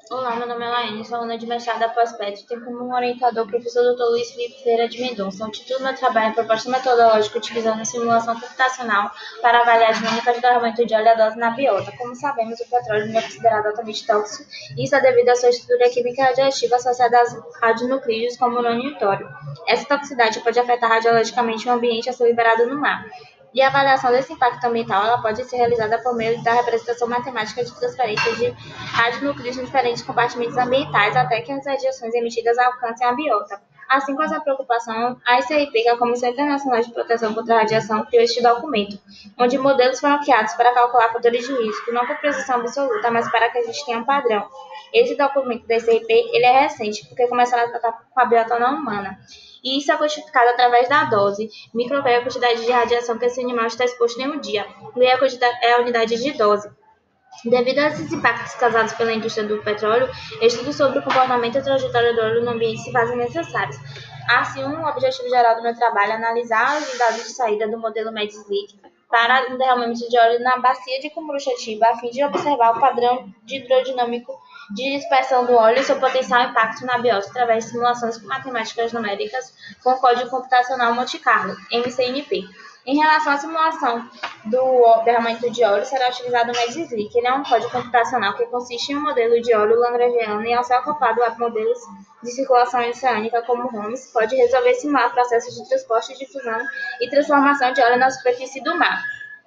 Olá, meu nome é Laine, sou aluna de mestrado da Pós-PET. Tenho como orientador o professor Dr. Luiz Felipe Ferreira de Mendonça. O título do meu trabalho é Proposta Metodológica utilizando a simulação computacional para avaliar a dinâmica de derramamento de óleo a dose na biota. Como sabemos, o petróleo não é considerado altamente tóxico, e isso é devido à sua estrutura química radioativa associada aos radionuclídeos como urânio e tório. Essa toxicidade pode afetar radiologicamente o ambiente a ser liberado no mar. E a avaliação desse impacto ambiental ela pode ser realizada por meio da representação matemática de transferência de radionucleidos em diferentes compartimentos ambientais até que as radiações emitidas alcancem a biota. Assim como essa preocupação, a SRP, que é a Comissão Internacional de Proteção contra a Radiação, criou este documento, onde modelos foram criados para calcular fatores de risco, não por precisão absoluta, mas para que a gente tenha um padrão. Esse documento da SRP ele é recente, porque começaram a tratar com a biota não humana. E isso é quantificado através da dose. Microgram é a quantidade de radiação que esse animal está exposto em um dia. E a unidade de dose. Devido a esses impactos causados pela indústria do petróleo, estudos sobre o comportamento e a trajetória do óleo no ambiente se fazem necessários. Assim, um objetivo geral do meu trabalho é analisar os dados de saída do modelo MEDSLIC para um derramamento de óleo na bacia de Cumburuxatiba, a fim de observar o padrão de hidrodinâmico de dispersão do óleo e seu potencial impacto na biota através de simulações matemáticas numéricas com código computacional Monte Carlo, MCNP. Em relação à simulação do derramamento de óleo, será utilizado o MEDSLIC. Ele é um código computacional que consiste em um modelo de óleo lagrangiano e, ao ser acoplado a modelos de circulação oceânica como Holmes, pode resolver simular processos de transporte, difusão e transformação de óleo na superfície do mar.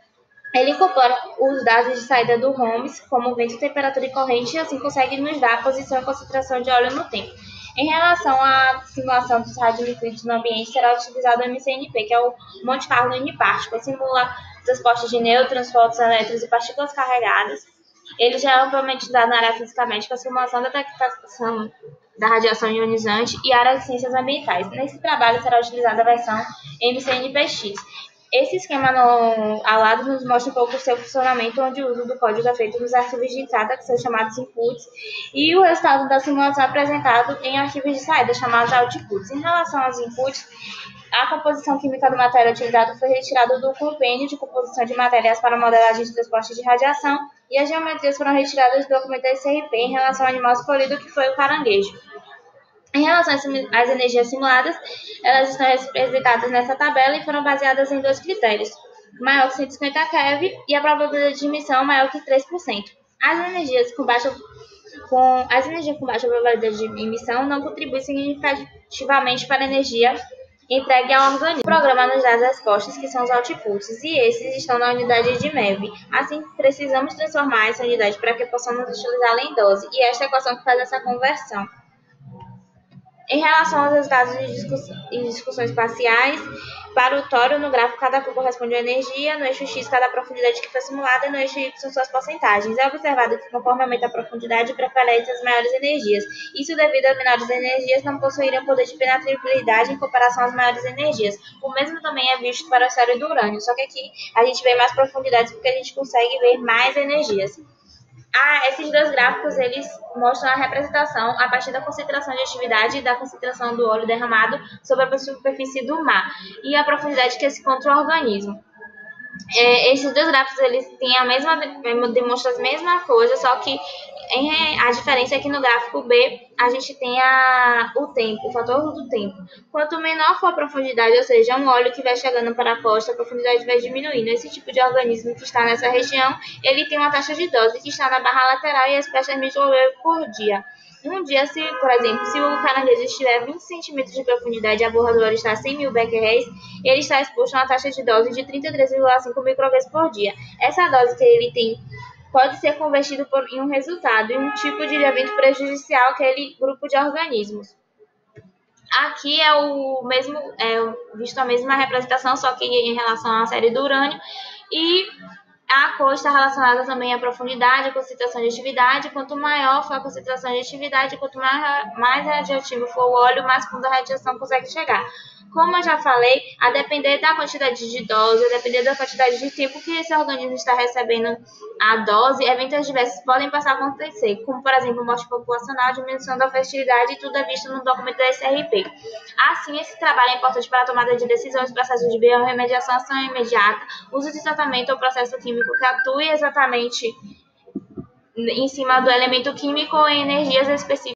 Ele incorpora os dados de saída do Holmes, como vento, temperatura e corrente, e assim consegue nos dar a posição e concentração de óleo no tempo. Em relação à simulação dos radionuclides no ambiente, será utilizado o MCNP, que é o Monte Carlo Uniparticle, simula transporte de nêutrons, fótons, elétrons e partículas carregadas. Ele já é amplamente estudado na área física médica, a simulação da detectação da radiação ionizante e área de ciências ambientais. Nesse trabalho será utilizada a versão MCNPX. Esse esquema ao lado nos mostra um pouco o seu funcionamento, onde o uso do código é feito nos arquivos de entrada, que são chamados inputs, e o resultado da simulação é apresentado em arquivos de saída, chamados outputs. Em relação aos inputs, a composição química do material utilizado foi retirada do compêndio de composição de matérias para modelagem de transporte de radiação, e as geometrias foram retiradas do documento da SRP em relação ao animal escolhido, que foi o caranguejo. Em relação às energias simuladas, elas estão representadas nessa tabela e foram baseadas em dois critérios: maior que 150 keV e a probabilidade de emissão maior que 3%. As energias com baixa probabilidade de emissão não contribuem significativamente para a energia entregue ao organismo. O programa nos dá as respostas, que são os outputs, e esses estão na unidade de MEV. Assim, precisamos transformar essa unidade para que possamos utilizá-la em dose, e esta é a equação que faz essa conversão. Em relação aos resultados de discussões parciais, para o tório, no gráfico, cada cor corresponde a energia, no eixo X, cada profundidade que foi simulada, e no eixo Y, suas porcentagens. É observado que, conforme aumenta a profundidade, prevalece as maiores energias. Isso devido às menores energias não possuírem poder de penetrabilidade em comparação às maiores energias. O mesmo também é visto para o sério do urânio, só que aqui a gente vê mais profundidades porque a gente consegue ver mais energias. Esses dois gráficos eles mostram a representação a partir da concentração de atividade e da concentração do óleo derramado sobre a superfície do mar e a profundidade que se encontra o organismo. Esses dois gráficos eles têm demonstram a mesma coisa, só que a diferença é que no gráfico B a gente tem o tempo, o fator do tempo. Quanto menor for a profundidade, ou seja, um óleo que vai chegando para a costa, a profundidade vai diminuindo. Esse tipo de organismo que está nessa região, ele tem uma taxa de dose que está na barra lateral e as espécies microgramas por dia. Um dia, por exemplo, se o caranguejo estiver a 20 centímetros de profundidade e a borra do óleo está a 100 mil becquerels, ele está exposto a uma taxa de dose de 33,5 microgramas por dia. Essa dose que ele tem pode ser convertido em um resultado, em um tipo de evento prejudicial àquele grupo de organismos. Aqui é o mesmo, visto a mesma representação, só que em relação à série do urânio, e a cor está relacionada também à profundidade, à concentração de atividade. Quanto maior for a concentração de atividade, quanto mais radioativo for o óleo, mais fundo a radiação consegue chegar. Como eu já falei, a depender da quantidade de dose, a depender da quantidade de tempo que esse organismo está recebendo a dose, eventos diversos podem passar a acontecer, como, por exemplo, morte populacional, diminuição da fertilidade, e tudo é visto no documento da SRP. Assim, esse trabalho é importante para a tomada de decisões, processos de biorremediação, ação imediata, uso de tratamento ou processo químico que atue exatamente em cima do elemento químico em energias específicas